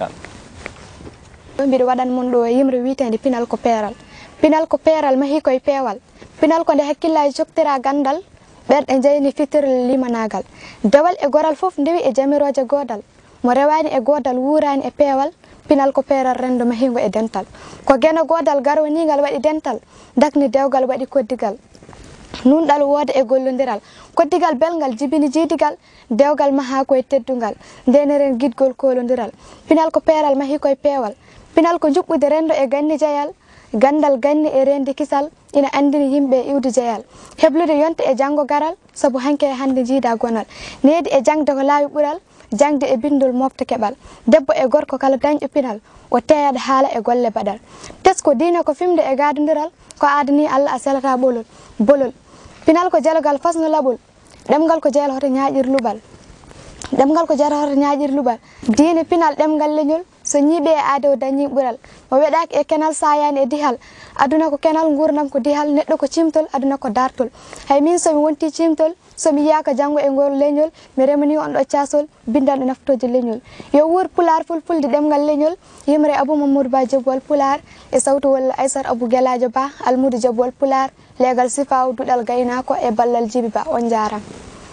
mbiɗo waɗan mon ɗo yimre wiitende pinal ko peeral. Pinal ko peeral mahi koye peewal. Pinal ko nde hakkillaji joktira gandal ɓerɗe jeyni fitirle limanagal. Dewal e goral fof ndewi e jamiroje godal. Mo rewani e godal wurani e peewal. Pinal ko peeral rendo mahingo e dental. Ko geno godal garwanigal waɗi dental. Dakni dewgal waɗi koddigal. Nunɗal wooda e gollodiral. Koddigal belgal jibini jiidigal. Dewgal maha koye teddungal. Ndeneren gidgol kolodiral. Pinal ko peeral mahi koye peewal. Pinal ko juɓɓude rendo e ganni jeyal. Gandal ganni e rendi kisal. Ina andini yimɓe iwde jeyal. Heblude yonte e janggo garal. Sabu hanke hande jiida gonal. Needi e jangde ko laawi ɓural. Jangde e bindol mofta keɓal. Debbo e gorko kala dañƴo pinal. O teyade haala e golle baɗal. Tesko diina ko fimde e gadodiral. Ko aadani Allah a selata bolol. Pinal ko jalogal fasno laɓol. Ɗemgal ko jeyal hoto ñaaƴir lubal. Ɗemgal ko jeyal hoto ñaaƴir lubal. Diine pinal ɗemgal leñol. So ñiiɓe e aade o dañi ɓural. O weɗaki e kenal sayani e dihal. Aduna ko kenal gurdam ko dihal. Neɗɗo ko cimtol aduna ko dartol. Hay min somi wonti cimtol somi yiyaka janggo e ngol leñol mi remani on ɗo casol bindanɗo naftoje leñol. Yo wuur pular fulfulde ɗemgal leñol. Yimre Abou Mamadou Ba Jebol Pular e sawtu walla Aissata Abou Gueladio Ba Almudu Jebol Pular legal sifaw duɗal gaynako e ballal Djiby Ba on jarama.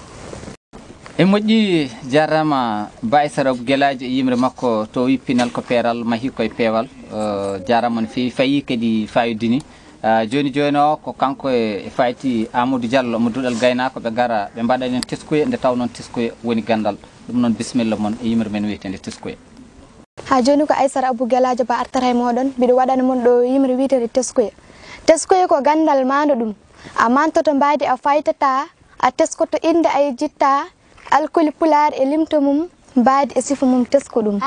E moƴƴi jarama Ba Aissata Abou Gueladio e yimre makko to wi pinal ko peeral mahi koye peewal jarama no fewi fayi kadi fayodini joni o ko kanko e fayti Amadou Diallo mo duɗal gaynako ɓe gara ɓe mbaɗa en teskoye nde taw noon teskoye woni gandal ɗum noon bisimilla moon e yimre men wiyetende teskoye. Ha joni ko Aissata Abou Gueladio Ba artata e moɗon mbiɗo waɗana mon ɗo yimre wiyetende teskoye. Teskoye ko gandal mando ɗum a mantoto mbadi a faytata a teskoto inde ay jitta alkoli pular e limto mum mbadi e sifa mum tesko ɗum.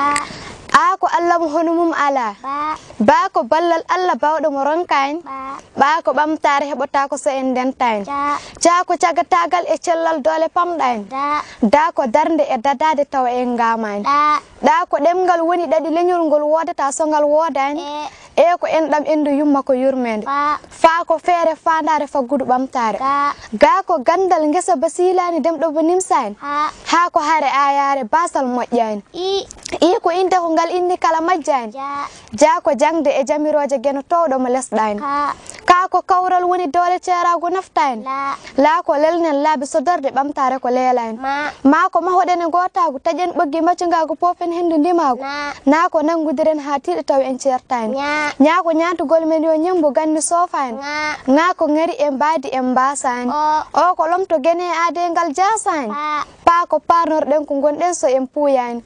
A ko Allah mo hono mum ala. Ba ko ballal Allah bawɗo mo ronkani. Ba ko ɓamtare heɓota ko so en dentani. Ja ko cagatagal e cellal dole pamɗani. Da ko darde e dadade tawa en gamani. Da ko ɗemgal woni ɗaɗi leñol ngol wodata so ngal wodani. E ko enɗam endu yumma ko yurmede. Fa ko feere fandare faggudu ɓamtare. Ga ko gandal ngesa basilani demɗo bo nimsani. Ha ko hare ayare basal moƴƴani. I ko inde ko ngal inni kala majjani. Ja ko jangde e jamiroje geno towɗo mo lesɗani. Ka ko kawral woni dole ceerago naftani. La ko lelnen laabi sodorde ɓamtare ko leelani. Ma ko mahoɗen e gotago taƴen ɓoggi maccugago pofen hendu ndimago. Na ko nangudiren ha tiɗi taw en ceertani. Nya ko ñaatugol men yo ñambo ganni sofani. Nga ko ngari e mbadi e mbasani. O ko lomto gene aade ngal jasani. Pa ko parnorɗen ko gonɗen so en puyani.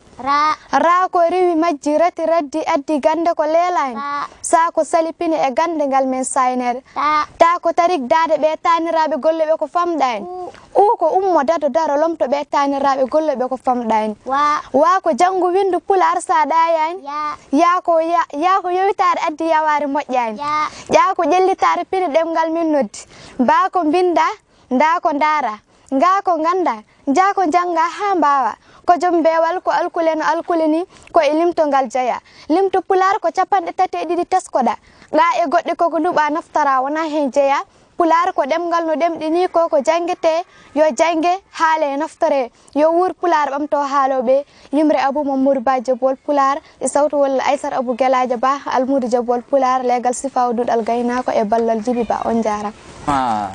Ra ko riwi majji rati raddi addi gande ko leelani. Sa ko salipini e gande ngal men saynere. Ta ko tarik dade ɓe taniraɓe golle ɓe ko famɗani. Ko ummo dado daro lomto ɓe taniraɓe golle ɓe ko famɗani. Wa ko janggo windu pular sa ɗayani. Ya ko yowitare addi yaware moƴƴani. Ya ko ƴellitare pini ɗemgal min noddi. Ba ko binda nda ko ndara. Nga ko ganda ja ko janga ha mbawa. Ko jom bewal ko alkule no alkule ni ko e limto ngal jeeya. Limto pular ko 32 teskoɗa. Ga e goɗɗe koko nduɓa naftara wona hen jeeya. Pular ko ɗemgal no ɗemɗi ni ko jangete yo jange haale naftore yo wuur pular ɓamto haaloɓe yimre Abou Mamadou Ba Jebol Pular e sawtu walla Aissata Abou Gueladio Ba Almudu Jebol Pular legal sifaw duɗal gaynako e ballal Djiby Ba on jarama.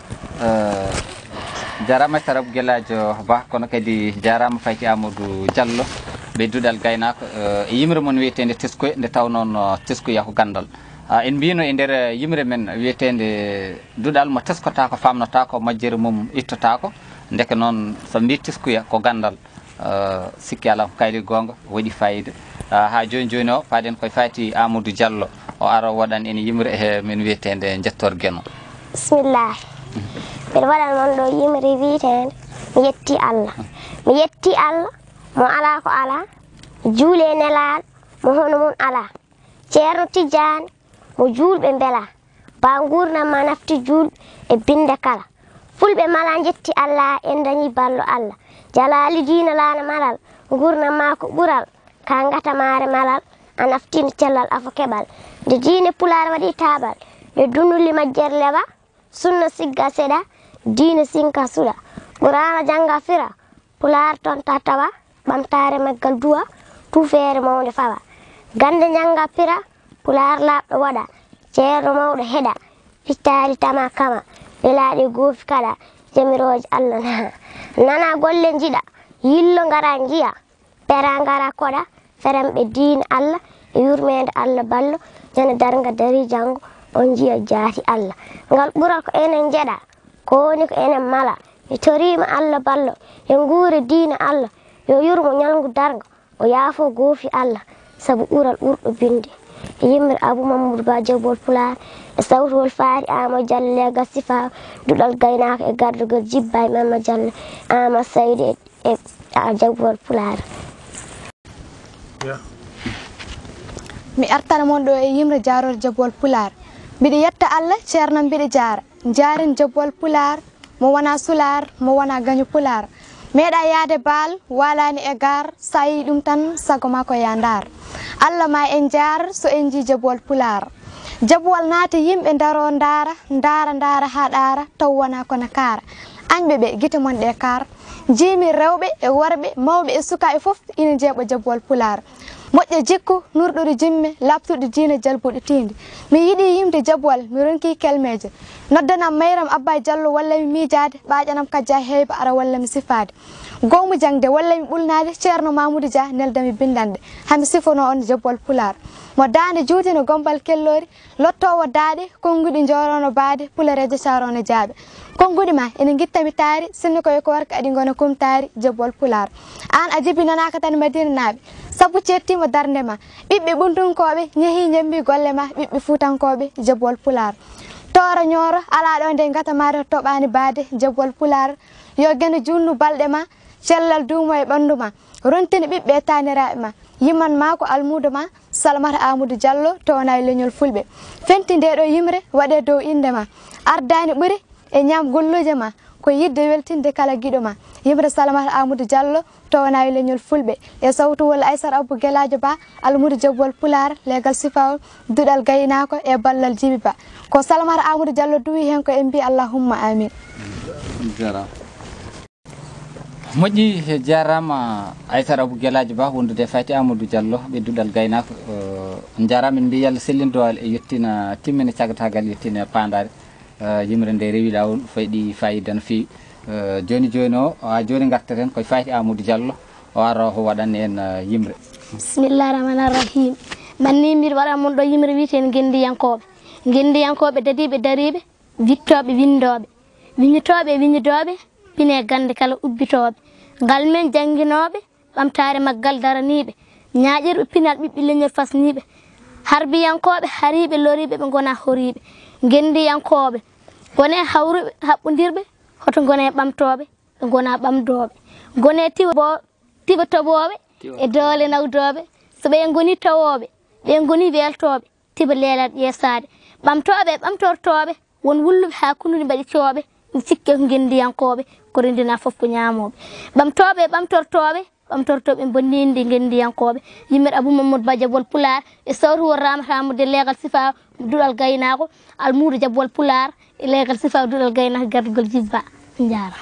Jarama Aissata Abou Gueladio Ba kono kadi jarama fayti Amadou Diallo ɓe duɗal gaynako e yimre mon wiyetende teskoye nde taw noon teskoya ko gandal. En mbino e nder yimre men wiyetende duɗal mo teskota ko famnota ko majjere mum ittota ko ndeke noon so mbi teskoya ko gandal sikki ala ko kayli gonga waɗi fayida ha joni o paden koye fati Amadou Diallo o ara waɗan en yimre e men wiyetende jettor gueno. Bismillah. Mbiɗa waɗan mon ɗo yimre wiyetende mi yetti Allah. Mi yetti Allah mo ala ko ala. Juule nelaɗo mo hono mum ala. Ceerno Tidiane mo julɓe bela. Ba gurdam ma nafti julɓe e binde kala. Fulɓe mala jetti Allah en dañi ballo Allah. Jalali dina lana malal gurdam ma ko ɓural ka gatamare malal a naftino cellal afo keɓal. Nde diine pular waɗi taɓal nde dunuli majjere lewa sunna sigga seɗa diine sinka suɗa qur'ana janga fira pular toon ta tawa ɓamtare maggal duwa tufeere mawde fawa gande janga pira pular labɗo waɗa ceerno mawɗo heɗa fittaari tama kama welaaɗi goofi kala jamiroje Allah naha nana golle jiɗa yillo ngara ngiya pera ngara koɗa feremɓe diine Allah e yurmede Allah ballo jane darga dari jango on jiya jaati Allah ngal ɓural ko enen jeɗa ko woni ko enen mala mi torima Allah ballo e nguure diine Allah yo yurmo ñalngu darga o yaafo goofi Allah sabu ɓural ɓurɗo binde yimre Abou Mamadou Ba Jabol Pulaar e sawtowol faari Ama Diallo legal sifa duɗal gaynako e gardugal jibba e Mama Diallo Ama Saydou e Jabol Pulaar mi artana mon ɗo e yimre jaror Jabol Pulaar mbiɗa yetta Allah ceerno mbiɗa jaara jaaren Jabol Pulaar mo wona sular mo wona gaño Pulaar meeɗa yaade baal walani e gar sa yi ɗum tan sago ma ko ya ndar Allah ma en jaar so en ji Jabol Pulaar Jabol naati yimɓe daro ndara ha ɗara taw wona kono kaara añɓe ɓe guite mon ɗe kar jimi rewɓe e worɓe mawɓe e sukaɓe foof ina jeeɓa Jabol Pulaar moƴƴo jikku nurɗude jimme labtude diine jalbuɗe tinde mi yiɗi yimde Jabol mi ronki kelmeje noddanam mayram Abba Diallo walla mi miijade ɓaƴanam kajja heyba ara walla mi sifade gowmu jangde walla mi ɓulnade ceerno Mamoudou Dia neldami bindande hami sifono on Jabol Pulaar mo dande juuti no gombal kellori lottowo daaɗe konnguɗi jorono baade pulareje sarono jaaɓe konnguɗi ma ene guittami taari sinno koye ko warka aɗi gona kumtaari Jabol Pulaar an a jibinanaka tan Madina naaɓe sabu cettima darde ma ɓiɓɓe ɓuntunkoɓe ñeehi ñambi golle ma ɓiɓɓe fuutankoɓe Jabol Pulaar toora ñooro ala ɗo nde gatamade toɓani baade Jabol Pulaar yo gene junnu balɗe ma cellal duumo e ɓandu ma rontini ɓiɓɓe taniraɓe ma yimman ma ko almudo ma Salamata Amadou Diallo towna e leñol fulɓe fenti nde ɗo yimre waɗe dow inde ma ardani ɓuuri e ñam golluje ma ko yidde weltinde kala guiɗo ma yimre Salamata Amadou Diallo towna e leñol fulɓe e sawtowol Aissata Abou Gueladio Ba almudo Jabol Pulaar legal sifawol duɗal gaynako e ballal Djiby Ba ko Salamata Amadou Diallo duwi hen ko en mbi allahumma amin moƴƴi jarama Aissata Abou Gueladio Ba wondude Faty Amadou Diallo ɓedduɗal gaynako jarama en mbi yalla sellindowal e yettina timmine cagatagal yettina pandare yimre nde rewi lawol fayɗi fayida no fewi joni joni o ha joni gartaten koye Faty Amadou Diallo o ara o waɗanni en yimre bisimillahi rahmani rahim manni mbiɗa waɗa mon ɗo yimre wiyeten gendiyankoɓe dadiɓe dariɓe wittoɓe windoɓe wiñitoɓe e wiñidoɓe pine gande kala ubbitoɓe ngal men jangguinoɓe ɓamtare maggal daraniɓe ñaƴirɓe pinal ɓiɓɓe leñol fasniɓe harbiyankoɓe hariɓe loriɓe ɓe gona horiɓe gendiyankoɓe gone hawruɓe haɓɓodirɓe hoto gone ɓamtoɓe ɓe gona ɓamdoɓe gone tiɓa toɓoɓe e doole nawdoɓe so ɓe goni tawoɓe ɓe goni weltoɓe tiɓa leelal ƴeesade ɓamtoɓe e ɓamtortoɓe won wulluɓe ha kunnuɗi mbaɗi cooɓe mi sikke ko gendiyankoɓe ko rendina foof ko ñamoɓe ɓamtoɓe e ɓamtortoɓe bonnindi gendiyankoɓe yimɓe Abou Mamadou Ba Jabol Pulaar e sawtowol Ramata Amadou legal sifa duɗal gaynako almudo Jabol Pulaar e legal sifa duɗal gaynako gardugol Djiby Ba jarama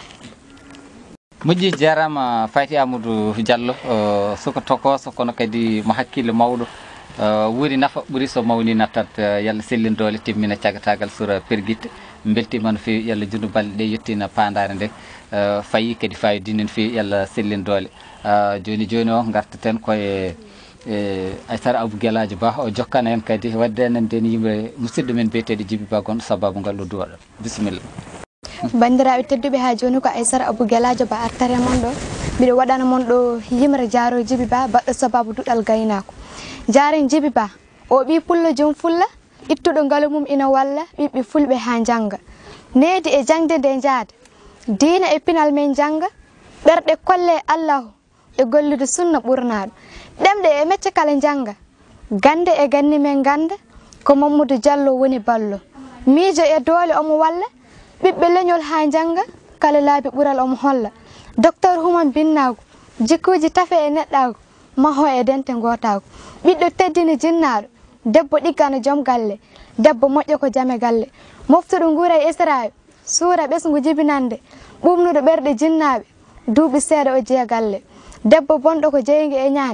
moƴƴi jarama Faty Amadou Diallo soko tokoso kono kadi mo hakkille mawɗo wuri nafa ɓuuri so mawni nattat yalla sellindole timmina cagatagal sura perguitte beltima no fewi yalla jundu balɗe ɗe yettina pandare nde fayi kadi fayidine no fewi yalla sellindole joni joni o gartaten koye Aissata Abou Gueladio Ba o jokkana en kadi wadde enen den yimre musidɗo men biyeteɗo Djiby Ba gonɗo sababu ngal o duwaɗo bisimilla bandiraɓe tedduɓe ha joni ko Aissata Abou Gueladio Ba artare mon ɗo mbiɗa waɗana mon ɗo yimre jaaro Djiby Ba baɗɗo sababu duɗal gaynako jaaren Djiby Ba o ɓi pullo joom fulla ittuɗo ngaalu mum ina walla ɓiɓɓe fulɓe ha jangga needi e jangde nde jaada diina e pinal men jangga ɓerɗe kolle Allahu e gollude sunna ɓurnaɗo ɗemɗe e mecce kala jangga gande e ganni men ganda ko Mamadou Diallo woni ballo miijo e doole omo walla ɓiɓɓe leñol ha jangga kala laabi ɓural omo holla docteur Human Binnago jikkuji tafe e neɗɗago maho e dente gotago ɓiɗɗo teddini jinnaɗo debbo ɗiggano joom galle debbo moƴƴo ko jame galle moftuɗo nguura e Israel suura ɓesgu jibinande ɓumnuɗo ɓerɗe jinnaɓe duuɓi seeɗa o jeeya galle debbo bonɗo ko jeygu e ñaande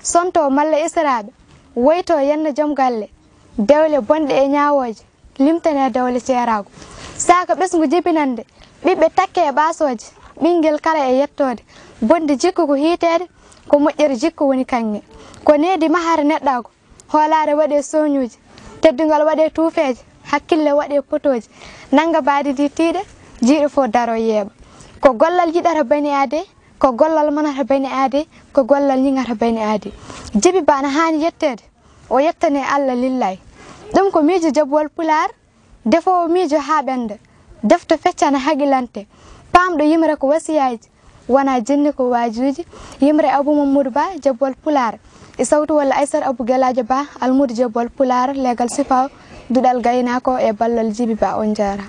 sonto malla israɓe woyto yenna joom galle dewle bonɗe e ñawoje limtane dewle ceerago saka ɓesgu jibinande ɓiɓɓe takke e ɓasoje ɓinguel kala e yettode bonde jikku ko hiitede ko moƴƴere jikku woni kanŋe ko needi mahare neɗɗago hoolare waɗe soñuji teddugal waɗe tuufeje hakkille waɗe potoji nanga baadi ndi tiiɗe jiiɗo fo daro yeeɓa ko gollal yiɗata bani aade ko gollal manata bani aade ko gollal ñingata bani aade jibi bana hani yettede o yettane Allah lillahi ɗum ko miijo jabuwal Pulaar defowo miijo ha ɓenda defto feccana haqilante pamɗo yimre ko wasiyaji wona jinni ko wajuji yimre Abou Mamadou Ba jabuwal Pulaar e sawtu walla Aissata Abou Gueladio Ba almudo jabuwal Pulaar legal sifaw duɗal gaynako e ballal Djiby Ba on jaara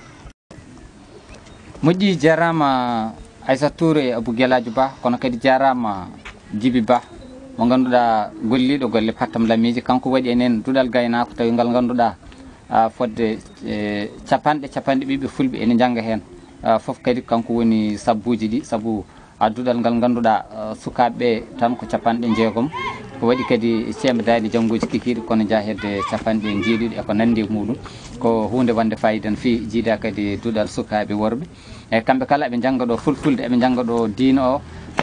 moƴƴi jarama Aissata Touré Abou Gueladio Ba kono kadi jarama Djiby Ba mo ganduɗa golliɗo golle pattam lamiji kanko waɗi enen duɗal gaynako tawi ngal ganduɗa fodde capanɗe ɓiɓɓe fulɓe ene jangga hen foof kadi kanko woni sabbuji ɗi saabu duɗal ngal ganduɗa sukaɓeɓe tan ko capanɗe jeegom ko waɗi kadi cemedani janggoji kikiɗe kono jahede capanɗe jeeɗiɗi eko nandi muɗum ko hunde wonde fayida no fewi jiida kadi duɗal sukaɓe worɓe e kamɓe kala eɓe jangga ɗo fulfulde eɓe jangga ɗo diina o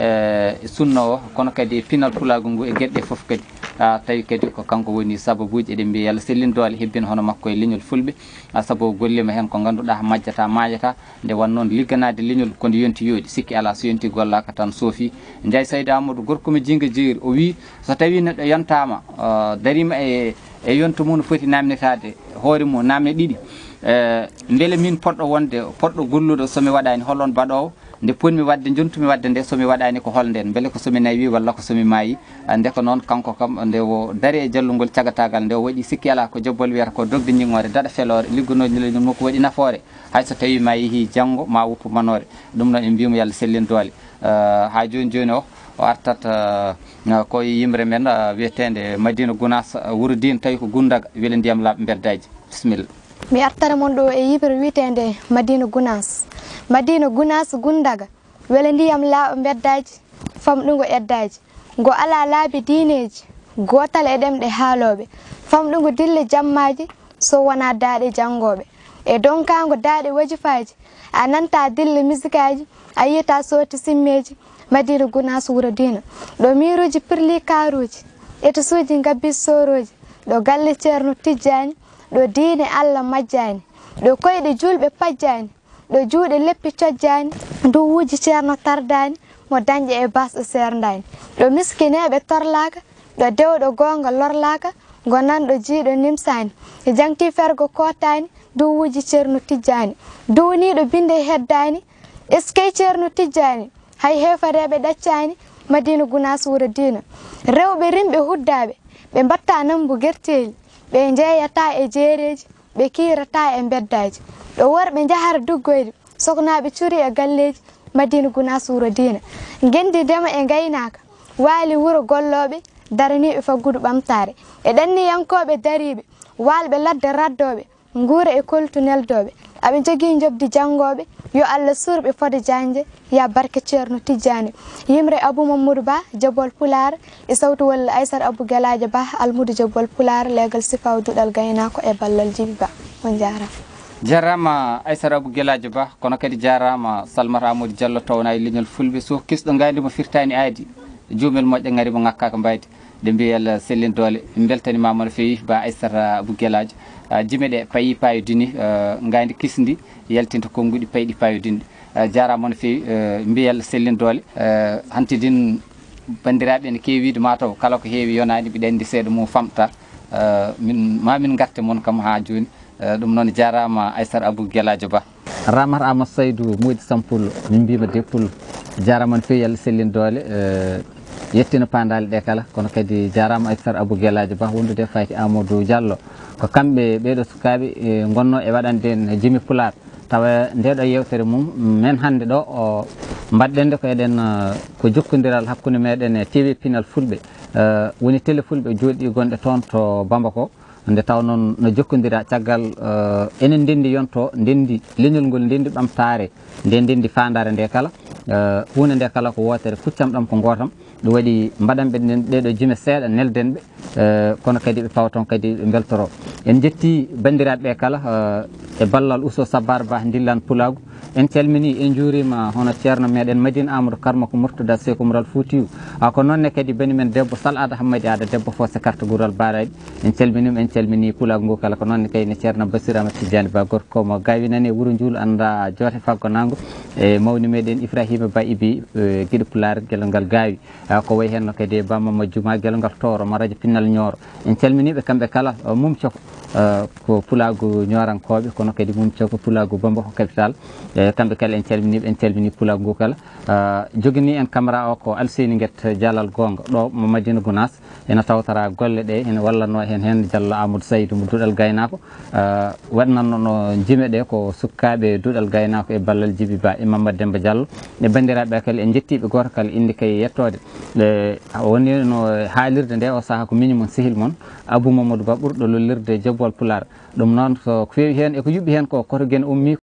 e sunna o kono kadi pinal pulago ngu e gueɗɗe foof kadi tawi kadi ko kanko woni sababuji eɗen mbiya yalla sellin doole hebbina hono makko e leñol fulɓe saabu gollima hen ko ganduɗa majjata majata nde wannoon ligganade leñol kono yonti yooɗi sikki ala so yonti gollaka tan soofi Ndiaye Saydou Amadou gorko mo jinga jeeri o wi so tawi neɗɗo yontama darima e yonto mum no foti namnetade hoore mum namne ɗiɗi beele min poɗɗo wonde poɗɗo golluɗo somi waɗani holon baɗowo nde ponmi wadde jontumi wadde nde somi waɗani ko holnden beele ko somi nawi walla ko somi maayi nde ko noon kanko kam nde o daari e jallugol cagatagal nde o waɗi sikki ala ko jobbol wiyata ko dogde ñingore daɗa felore liggonoji leñol makko waɗi nafoore hay so tawi ma yeehi janggo ma woppu manore ɗum noon en mbimo yalla sellin doole ha joni joni o artat koye yimre men wiyetede Madina Gounass wuuro Dine tawi ko Goundaga weele ndiyam laaɓe beddaji bisimilla mi artara mon ɗo e yimre wiyetede Madina Gounass Goundaga weele ndiyam laaɓa beddaji famɗugo eddaji ngo ala laabi diineji gotal e ɗemɗe haaloɓe famɗugo dille jammaji so wona daaɗe janggoɓe e donkago daaɗe wajifaji a nanta dille musikaji a yiyata soti simmeji Madina Gounass wuuro Dina ɗo miruji pirli karuji eto suuji gabbi soroji ɗo galle ceerno tijjani ɗo diine Allah majjani ɗo koyɗe julɓe pajjani ɗo juuɗe leppi cojjani duwuji ceerno tardani mo dañƴe e basɗo serdani ɗo miskineɓe torlaka ɗo dewɗo gonga lorlaka gonanɗo jiiɗo nimsani e jangti fergo kotani duwuji ceerno tijjani duwniɗo binde heddani eskey ceerno tijjani hay hefareɓe ɗaccani Madina Gounass wuuro Dina rewɓe rimɓe huddaɓe ɓe mbatta nambu guerteli ɓe jeeyata e jeereji ɓe kirata e beddaji ɗo worɓe jahara duggoyde soknaɓe cuuri e galleji Madina Gounass wuuro Dina gendi dema e gaynaka waali wuuro golloɓe daraniɓe faggudu ɓamtare e ɗanniyankoɓe dariɓe walɓe ladde raddoɓe guura e koltu neldoɓe aɓe jogui jobdi janggoɓe yo Allah surɓe fode janje ya barke ceerno tijjani yimre Abou Mamadou Ba jabuwal Pulaar e sawtu walla Aissata Abou Gueladio Ba almudo jabuwal Pulaar legal sifaw duɗal gaynako e ballal Djiby Ba on jarama jarama Aissata Abou Gueladio Ba kono kadi jarama Salmata Amadou Diallo towna e leñol fulɓe so kisɗo gandi mo firtani aadi jumel moƴƴo gari mo ngakkaka mbayde nde mbiyal sellin doole beltanimama no fewi ba Aissata Abou Gueladio jime ɗe payi payodini gandi kisdi yaltinta konnguɗi payɗi payodinɗe jarama no fewi mbiyal sellin doole hantidin bandiraɓe ne kewi wiide mataw kala ko heewi yonani mbiɗa andi seeɗa mum famɗata mamin gatte moon kam ha joni ɗum noon jarama Aissata Abou Gueladio Ba Ramata Amadou Saydou Moƴƴi Sampullo min mbima Deppulo jarama no fewi yalla sellin doole yettina pandale ɗe kala kono kadi jarama Aissata Abou Gueladio Ba wondude fayti Amadou Diallo ko kamɓe ɓeɗo sukaɓe gonno e waɗande en Djimi Pulaar tawa ndeɗo yewtere mum men hande ɗo o mbaɗɗende ko eɗen ko jokkodiral hakkude meɗen e TV Pinal Fulɓe woni télé Fulɓe jooɗi gonɗe toon to Bamako nde taw noon no jokkodira caggal enen ndendi yonto ndendi leñol ngol ndendi ɓamtare nde ndendi fandare nde kala hunde nde kala ko wotere kuccam ɗam ko gotam ɗum waɗi mbaɗanɓe ɗeɗo jime seeɗa nelden ɓe kono kadi ɓe pawa toon kadi ɓe beltoro. En jetti bandiraɓe ɓe kala e ballal Usso Sabbar Ba Ndillan Pulagu. En calmini en juurima hono ceerno meɗen Madine Amadou Karma ko Murtada Seko Umral Foutiyou ko noonne kadi banimen debbo Sal Ada Hammadi Ada debbo Fosse carte Goural Baraɗi en calminima en calmini Pulagu ngu kala ko noonne kayne ceerno Bassirou Amadou Tidiane Ba gorko mo gawinane wuuro Njuul anda joote faggo nango e mawni meɗen Ibrahima Ba Ibi guiɗo Pulaar guelal ngal gaawi ko way hen kadi Bamma Majjuma guelal ngal Toro mo radio Pinnal Nioro en calminiɓe kamɓe kala mum coko ko Pulagu ñorankoɓe kono kadi mum coko Pulagu Bamba ko capital kamɓe kala en calmini Pulagu ngu kala jogani en caméra o ko Alseyni Guet Jalal Gonga ɗo mo Madina Gounass ena tawtara golle ɗe ene wallanno hen Diallo Amadou Saydou mo duɗal gaynako waɗnanno no jime ɗe ko sukkaɓe duɗal gaynako e ballal Djiby Ba e Mamadou Demba Diallo e bandiraɓe kala en jettiɓe goto kala indi kay yettode woni no haalirde nde o saaha ko miñumon sehil moon Abou Mamadou Ba ɓurɗo lollirde Jobbol Pular ɗum noon so fewi hen eko yuɓɓi hen ko koto guene ummi